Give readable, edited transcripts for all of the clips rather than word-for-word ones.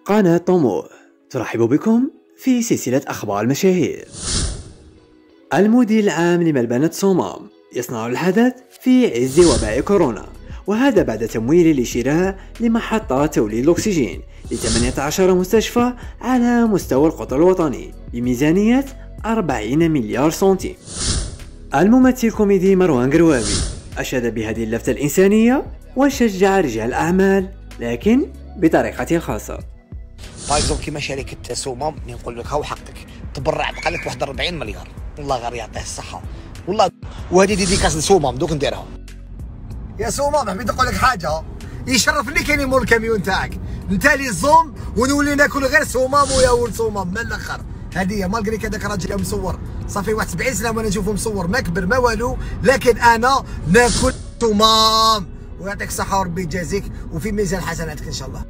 قناة طموح ترحب بكم في سلسلة أخبار المشاهير. المدير العام لملبنة صمام يصنع الحدث في عز وباء كورونا، وهذا بعد تمويل لشراء لمحطات توليد الأكسجين ل 18 مستشفى على مستوى القطر الوطني بميزانية 40 مليار سنتيم. الممثل الكوميدي مروان قروابي أشاد بهذه اللفتة الإنسانية وشجع رجال الأعمال لكن بطريقته الخاصة. بايزون كيما شركة صمام نقول لك هاو حقك، تبرع بقى لك 41 مليار، والله غير يعطيه الصحة والله. وهذه ديديكاس لصمام دوك نديرها. يا صمام حبيت نقول لك حاجة، يشرفني كان يمر الكاميون تاعك، انت لي الزوم ونولي ناكل غير صمام ويا ولد صمام من الاخر. هذه مالغري كذاك الراجل مصور صافي واحد 70 سنة وانا نشوفه مصور ما كبر ما والو، لكن انا ناكل صمام ويعطيك الصحة وربي يجازيك وفي ميزان حسناتك ان شاء الله.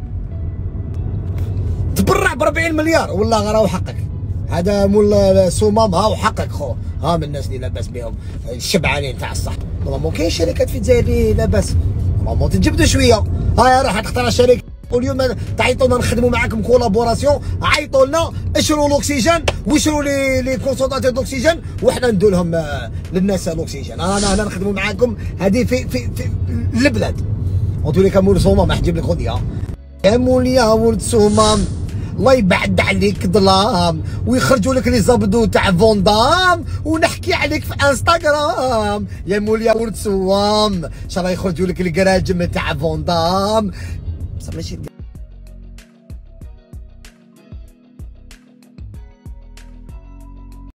تبرع ب 40 مليار والله غير راهو حقك، هذا مول صمام هاو حقك خو، ها من الناس اللي لاباس بهم الشبعانين تاع الصح. نورمالمون كاين شركات في الجزائر اللي لاباس، نورمالمون تجبدوا شويه. هاي راح تختار شركه واليوم تعيطوا لنا نخدموا معاكم كولابوراسيون، عيطوا لنا اشروا الاكسجين واشروا لي كونسونطاتور دوكسيجين وحنا ندوا لهم للناس الاكسجين. انا هنا نخدموا معاكم، هذه في البلاد. قلت لك مول صمام راح نجيب لك غديه. يا مول يا ولد صمام الله يبعد عليك ظلام ويخرجوا لك لي زبدو تاع فوندام ونحكي عليك في انستغرام. يا مول يا ولد صمام ان شاء الله يخرجوا لك الكراجم تاع فوندام بصح ماشي